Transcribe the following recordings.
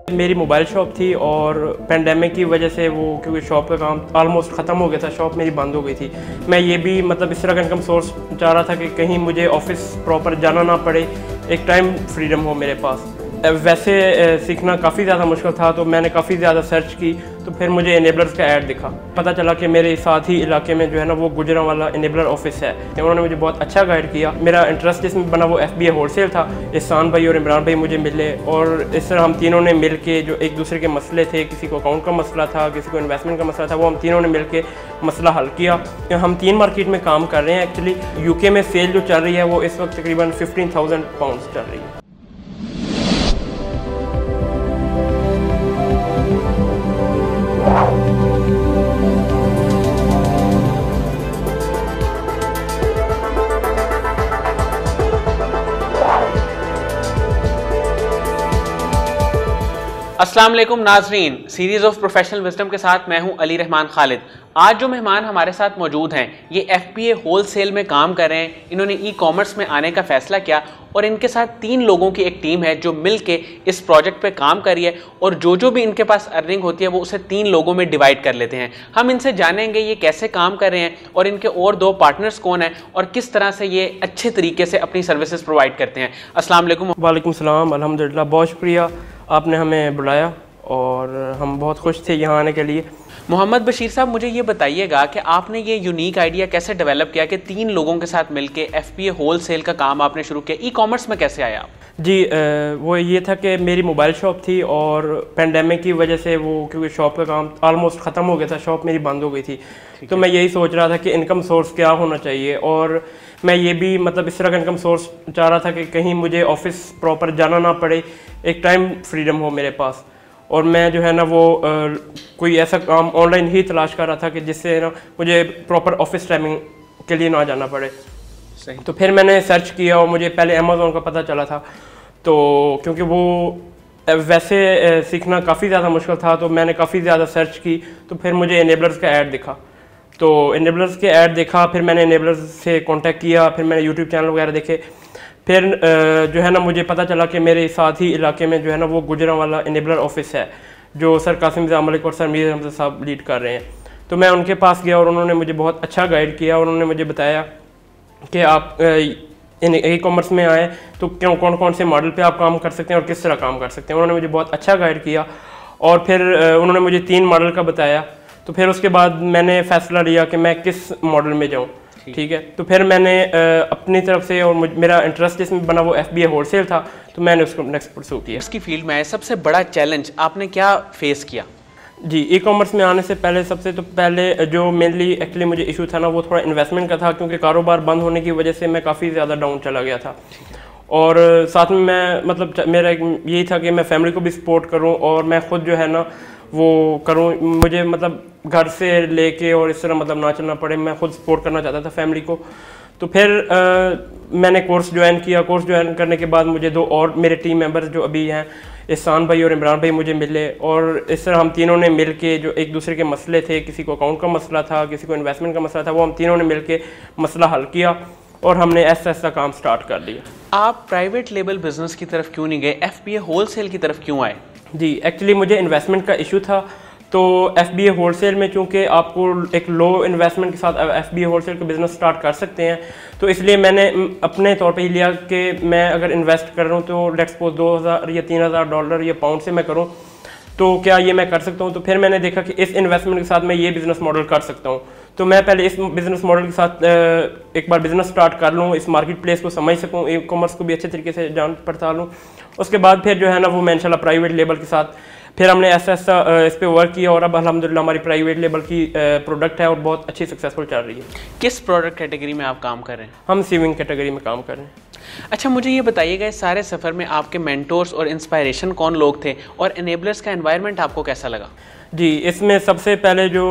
मेरी mobile shop थी और पेंडेमिक की वजह से वो क्योंकि शॉप का काम ऑलमोस्ट ख़त्म हो गया था, शॉप मेरी बंद हो गई थी। मैं ये भी मतलब इस तरह का इनकम सोर्स चाह रहा था कि कहीं मुझे ऑफिस प्रॉपर जाना ना पड़े, एक टाइम फ्रीडम हो मेरे पास। वैसे सीखना काफ़ी ज़्यादा मुश्किल था, तो मैंने काफ़ी ज़्यादा सर्च की, तो फिर मुझे इनेबलर्स का ऐड दिखा। पता चला कि मेरे साथ ही इलाके में जो है ना वो गुजरांवाला इनेबलर ऑफिस है, तो उन्होंने मुझे बहुत अच्छा गाइड किया। मेरा इंटरेस्ट जिसमें बना वो FBA होलसेल था। एहसान भाई और इमरान भाई मुझे मिले और इस तरह हम तीनों ने मिल के जो एक दूसरे के मसले थे, किसी को अकाउंट का मसला था, किसी को इन्वेस्टमेंट का मसला था, वो हम तीनों ने मिल के मसला हल किया। हम 3 मार्केट में काम कर रहे हैं। एक्चुअली UK में सेल जो चल रही है वो इस वक्त तकरीबन 15,000 पाउंड चल रही है। अस्सलाम वालेकुम नाजरीन, सीरीज ऑफ प्रोफेशनल विजडम के साथ मैं हूं अली रहमान खालिद। आज जो मेहमान हमारे साथ मौजूद हैं ये FBA होलसेल में काम कर रहे हैं। इन्होंने ई-कॉमर्स में आने का फैसला किया और इनके साथ 3 लोगों की एक टीम है जो मिलके इस प्रोजेक्ट पे काम कर रही है और जो भी इनके पास अर्निंग होती है वो उसे 3 लोगों में डिवाइड कर लेते हैं। हम इनसे जानेंगे ये कैसे काम कर रहे हैं और इनके और 2 पार्टनर्स कौन हैं और किस तरह से ये अच्छे तरीके से अपनी सर्विसेज प्रोवाइड करते हैं। अस्सलाम वालेकुम। वालेकुम सलाम, अल्हम्दुलिल्लाह, बहुत शुक्रिया आपने हमें बुलाया और हम बहुत खुश थे यहाँ आने के लिए। मोहम्मद बशीर साहब, मुझे ये बताइएगा कि आपने ये यूनिक आइडिया कैसे डेवलप किया कि 3 लोगों के साथ मिलके FBA होलसेल का काम आपने शुरू किया? ई-कॉमर्स में कैसे आया आप? जी, वो ये था कि मेरी मोबाइल शॉप थी और पेंडेमिक की वजह से वो क्योंकि शॉप का काम ऑलमोस्ट ख़त्म हो गया था, शॉप मेरी बंद हो गई थी। तो मैं यही सोच रहा था कि इनकम सोर्स क्या होना चाहिए, और मैं ये भी मतलब इस तरह का इनकम सोर्स चाह रहा था कि कहीं मुझे ऑफिस प्रॉपर जाना ना पड़े, एक टाइम फ्रीडम हो मेरे पास। और मैं जो है ना वो कोई ऐसा काम ऑनलाइन ही तलाश कर रहा था कि जिससे ना मुझे प्रॉपर ऑफिस टाइमिंग के लिए ना जाना पड़े। सही। तो फिर मैंने सर्च किया और मुझे पहले अमेज़ॉन का पता चला था, तो क्योंकि वो वैसे सीखना काफ़ी ज़्यादा मुश्किल था, तो मैंने काफ़ी ज़्यादा सर्च की, तो फिर मुझे इनेबलर्स का ऐड दिखा। तो इनेबलर्स के ऐड देखा, फिर मैंने इनेबलर्स से कांटेक्ट किया, फिर मैंने यूट्यूब चैनल वगैरह देखे। फिर जो है ना मुझे पता चला कि मेरे साथ ही इलाके में जो है ना वो गुजरांवाला इनेबलर ऑफिस है, जो सर कासिम रज़ा मलिक और सर मीर हमजा साहब लीड कर रहे हैं। तो मैं उनके पास गया और उन्होंने मुझे बहुत अच्छा गाइड किया और उन्होंने मुझे बताया कि आप ई-कॉमर्स में आए तो कौन कौन से मॉडल पे आप काम कर सकते हैं और किस तरह काम कर सकते हैं। उन्होंने मुझे बहुत अच्छा गाइड किया और फिर उन्होंने मुझे 3 मॉडल का बताया। तो फिर उसके बाद मैंने फ़ैसला लिया कि मैं किस मॉडल में जाऊँ। ठीक है, तो फिर मैंने अपनी तरफ से, और मेरा इंटरेस्ट जिसमें बना वो FBA होलसेल था, तो मैंने उसको नेक्स्ट परस्यू किया। इसकी फील्ड में आए, सबसे बड़ा चैलेंज आपने क्या फेस किया? जी, ई-कॉमर्स में आने से पहले सबसे तो पहले जो मेनली एक्चुअली मुझे इशू था ना वो थोड़ा इन्वेस्टमेंट का था, क्योंकि कारोबार बंद होने की वजह से मैं काफ़ी ज़्यादा डाउन चला गया था। और साथ में मैं मतलब मेरा यही था कि मैं फैमिली को भी सपोर्ट करूं और मैं ख़ुद जो है ना वो करूं, मुझे मतलब घर से लेके और इस तरह मतलब ना चलना पड़े, मैं खुद सपोर्ट करना चाहता था फैमिली को। तो फिर मैंने कोर्स ज्वाइन किया। कोर्स ज्वाइन करने के बाद मुझे 2 और मेरे टीम मेंबर्स जो अभी हैं, एहसान भाई और इमरान भाई, मुझे मिले और इस तरह हम तीनों ने मिल के जो एक दूसरे के मसले थे, किसी को अकाउंट का मसला था, किसी को इन्वेस्टमेंट का मसला था, वो हम तीनों ने मिल के मसला हल किया और हमने ऐसा काम स्टार्ट कर दिया। आप प्राइवेट लेबल बिजनेस की तरफ क्यों नहीं गए, FBA होलसेल की तरफ क्यों आए? जी, एक्चुअली मुझे इन्वेस्टमेंट का इशू था, तो FBA होलसेल में चूँकि आपको एक लो इन्वेस्टमेंट के साथ FBA होलसेल का बिज़नेस स्टार्ट कर सकते हैं, तो इसलिए मैंने अपने तौर पे ही लिया कि मैं अगर इन्वेस्ट कर रहा हूँ तो लेट्स सपोज $2,000 या $3,000 या पाउंड से मैं करूँ, तो क्या ये मैं कर सकता हूँ। तो फिर मैंने देखा कि इस इन्वेस्टमेंट के साथ मैं ये बिज़नेस मॉडल कर सकता हूँ, तो मैं पहले इस बिज़नेस मॉडल के साथ एक बार बिज़नेस स्टार्ट कर लूँ, इस मार्केट प्लेस को समझ सकूँ, ई कॉमर्स को भी अच्छे तरीके से जान पड़ता लूँ। उसके बाद फिर जो है ना वो मैं इंशाल्लाह प्राइवेट लेबल के साथ फिर हमने ऐसा इस पे वर्क किया और अब अल्हम्दुलिल्लाह हमारी प्राइवेट लेबल की प्रोडक्ट है और बहुत अच्छी सक्सेसफुल चल रही है। किस प्रोडक्ट कैटेगरी में आप काम कर रहे हैं? हम सीविंग कैटेगरी में काम कर रहे हैं। अच्छा, मुझे ये बताइएगा इस सारे सफ़र में आपके मेंटोर्स और इंस्पायरेशन कौन लोग थे और एनेबलर्स का एनवायरनमेंट आपको कैसा लगा? जी, इसमें सबसे पहले जो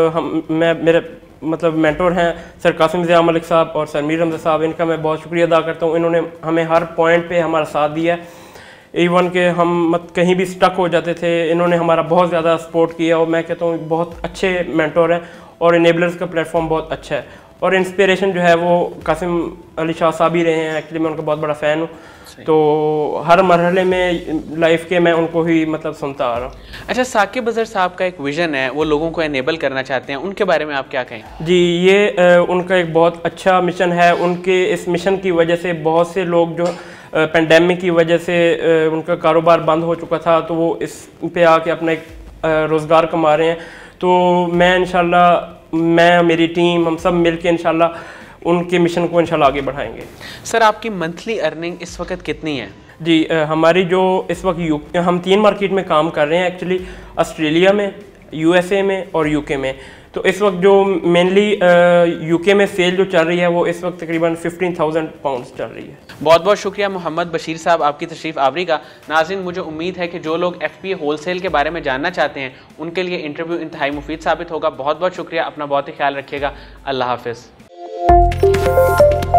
मेरे मतलब मेंटोर हैं सर कासिम रज़ा मलिक साहब और सर मीर हमजा साहब, इनका मैं बहुत शुक्रिया अदा करता हूँ। इन्होंने हमें हर पॉइंट पे हमारा साथ दिया है, इवन के हम कहीं भी स्टक हो जाते थे, इन्होंने हमारा बहुत ज़्यादा सपोर्ट किया और मैं कहता हूँ बहुत अच्छे मेंटोर हैं और इनेबलर्स का प्लेटफॉर्म बहुत अच्छा है। और इंस्पिरेशन जो है वो कासिम अली शाह साहब ही रहे हैं। एक्चुअली मैं उनका बहुत बड़ा फ़ैन हूँ, तो हर मरहले में लाइफ के मैं उनको ही मतलब सुनता आ रहा हूँ। अच्छा, साकिब अज़हर साहब का एक विज़न है, वो लोगों को एनेबल करना चाहते हैं, उनके बारे में आप क्या कहें? जी, ये उनका एक बहुत अच्छा मिशन है। उनके इस मिशन की वजह से बहुत से लोग जो पेंडेमिक की वजह से उनका कारोबार बंद हो चुका था, तो वो इस पे आके अपना एक रोज़गार कमा रहे हैं। तो मैं इंशाल्लाह, मैं मेरी टीम, हम सब मिल के इंशाल्लाह उनके मिशन को इंशाल्लाह आगे बढ़ाएंगे। सर, आपकी मंथली अर्निंग इस वक्त कितनी है? जी, हमारी जो इस वक्त हम 3 मार्केट में काम कर रहे हैं एक्चुअली, ऑस्ट्रेलिया में, यूएसए में और यूके में। तो इस वक्त जो मेनली यूके में सेल जो चल रही है वो इस वक्त तकरीबन 15,000 पाउंड्स चल रही है। बहुत बहुत शुक्रिया मोहम्मद बशीर साहब आपकी तशरीफ़ आवरी का। नाज़रीन, मुझे उम्मीद है कि जो लोग FPA होलसेल के बारे में जानना चाहते हैं उनके लिए इंटरव्यू इंतहाई मुफीद साबित होगा। बहुत बहुत शुक्रिया, अपना बहुत ही ख्याल रखिएगा। अल्लाह हाफ़िज़।